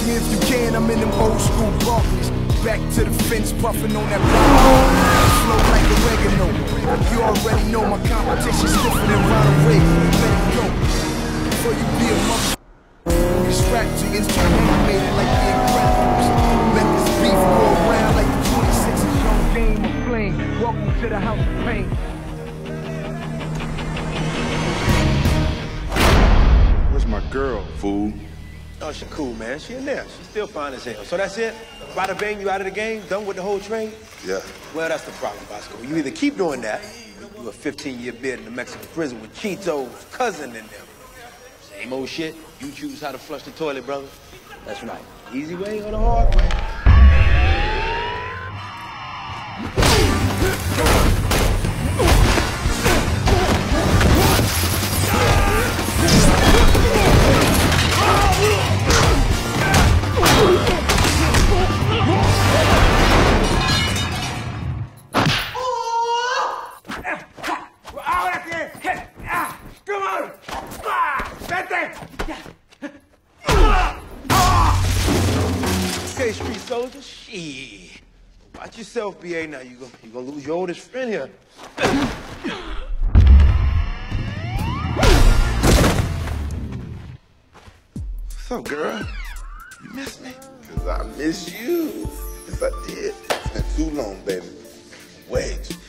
me if you can, I'm in them old school Barclays. Back to the fence, puffing on that block. Flow like oregano. You already know my competition stiffer than Ronald Reagan. Let it go. Before you be a mother. These rap chickens too animated like the Incredibles. Let this beef go around like the 26 is on Game of Flame. Welcome to the House of Pain. Where's my girl, fool? Oh, she cool, man. She in there. She's still fine as hell. So that's it? Bada bang, you out of the game? Done with the whole trade? Yeah. Well, that's the problem, Bosco. You either keep doing that, or do a 15-year bid in the Mexican prison with Cheeto's cousin in them. Same old shit. You choose how to flush the toilet, brother. That's right. Easy way or the hard way. Okay, street soldiers, shit. Watch yourself, B.A. Now you gonna lose your oldest friend here. What's up, girl? You miss me? 'Cause I miss you. Yes, I did. It's been too long, baby. Way too